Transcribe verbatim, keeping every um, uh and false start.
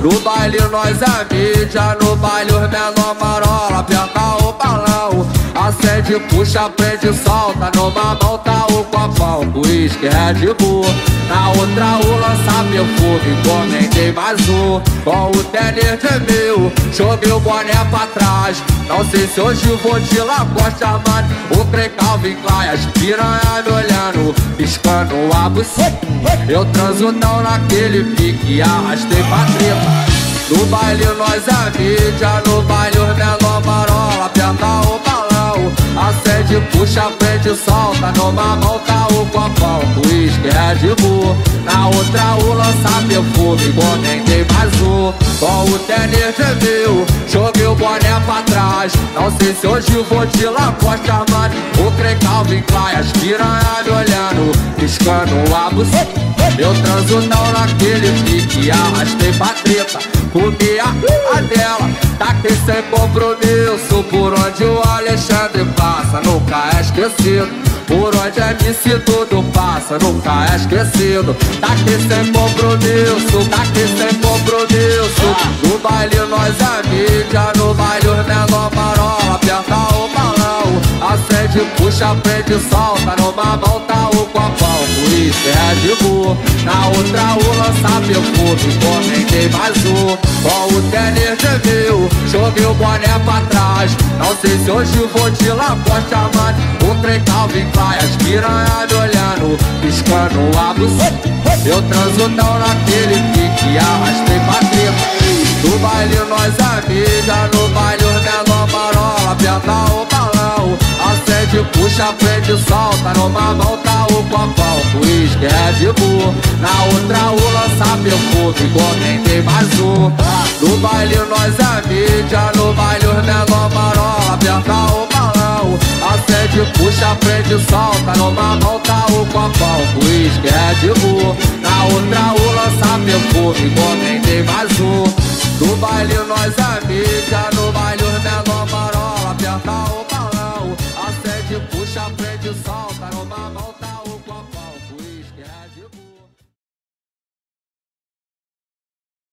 No baile nós é mídia, no baile os menor marola. Aperta o balão, acende, puxa, prende, solta. Numa mão tá o copão, uísque, Red Bull. Na outra o lança perfume, encomendei mais um. Com o tênis de mil, joguei o boné pra trás. Não sei se hoje vou de Lacoste, mano. O trem Calvin Klein, as piranha me olhando, piscando a buceta. Eu transo não naquele pique, arrastei pra treta. No baile nós é mídia, no baile os menor marola. Aperta o balão, acende, puxa, prende, solta. Numa mão tá o copão, uísque, Red Bull. Na outra o lança perfume, encomendei mais um. Com o tênis de mil, joguei o boné pra trás. Não sei se hoje vou de Lacoste, mano. O trem Calvin Klein, as piranha me olhando, piscando a buceta. Eu transo não naquele pique, arrastei pra treta. Comi a dela, taquei sem compromisso. Por onde o Alexandre passa, nunca é esquecido. Por onde é M C tudo passa, nunca é esquecido. Taquei sem compromisso, taquei sem compromisso. No baile nós é mídia, no baile os menor marola. Aperta o balão, acende, puxa, prende, solta. Numa mão tá o copão, uísque, Red Bull. Na outra o lança perfume, encomendei mais um. Com o tênis de mil, joguei o boné pra trás. Não sei se hoje vou de Lacoste, mano. O trem Calvin Klein, as piranha me olhando, piscando a buceta. Eu transo não naquele pique, arrastei pra treta. No baile nós é mídia, no baile os menor marola. Aperta o balão, acende, puxa, prende, solta. Numa mão tá o copão, uísque, Red Bull. Na outra o lança perfume, encomendei mais um. No baile nós é mídia, no baile os menor marola. Aperta o balão, acende, puxa, prende, solta. Numa mão tá o copão, uísque, Red Bull. Na outra o lança perfume, encomendei mais um. No baile nós é